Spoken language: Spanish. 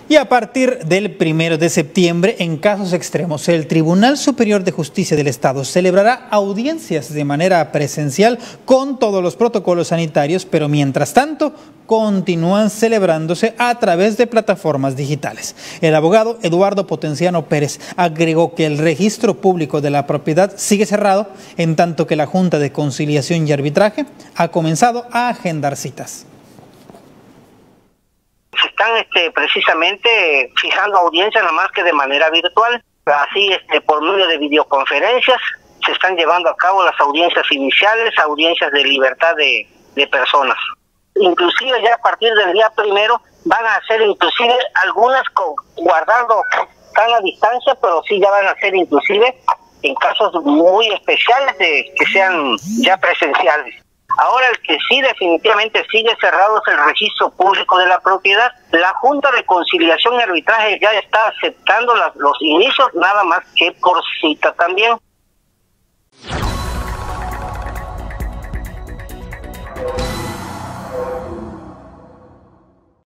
Y a partir del 1 de septiembre, en casos extremos, el Tribunal Superior de Justicia del Estado celebrará audiencias de manera presencial con todos los protocolos sanitarios, pero mientras tanto continúan celebrándose a través de plataformas digitales. El abogado Eduardo Potenciano Pérez agregó que el registro público de la propiedad sigue cerrado, en tanto que la Junta de Conciliación y Arbitraje ha comenzado a agendar citas. Se están precisamente fijando audiencias nada más que de manera virtual, así por medio de videoconferencias se están llevando a cabo las audiencias iniciales, audiencias de libertad de personas. Inclusive ya a partir del día 1 van a hacer inclusive algunas guardando tan a distancia, pero sí ya van a ser inclusive en casos muy especiales que sean ya presenciales. Ahora el que sí definitivamente sigue cerrado es el registro público de la propiedad. La Junta de Conciliación y Arbitraje ya está aceptando los inicios, nada más que por cita también.